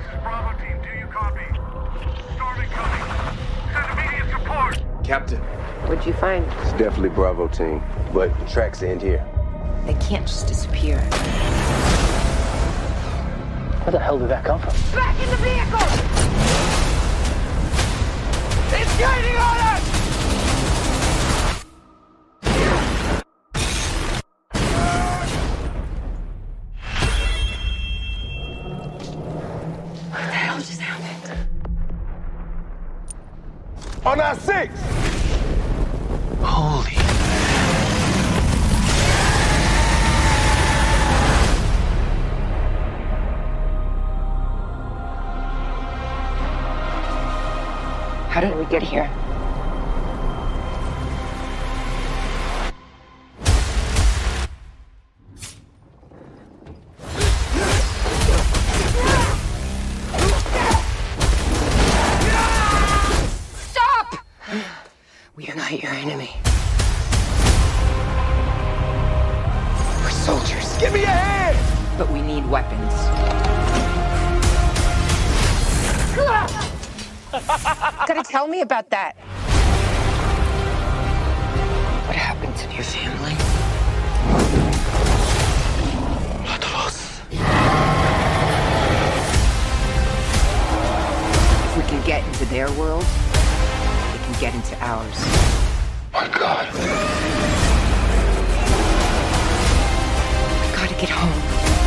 Bravo team, do you copy? Storm incoming. Send immediate support. Captain. What'd you find? It's definitely Bravo team, but the tracks end here. They can't just disappear. Where the hell did that come from? Back in the vehicle! It's gaining on us! What the hell just happened? On our 6! Holy. How did we get here? Stop! We are not your enemy. We're soldiers. Give me a hand! But we need weapons. Gotta tell me about that. What happened to your family? Not of us. If we can get into their world, they can get into ours. My God. We gotta get home.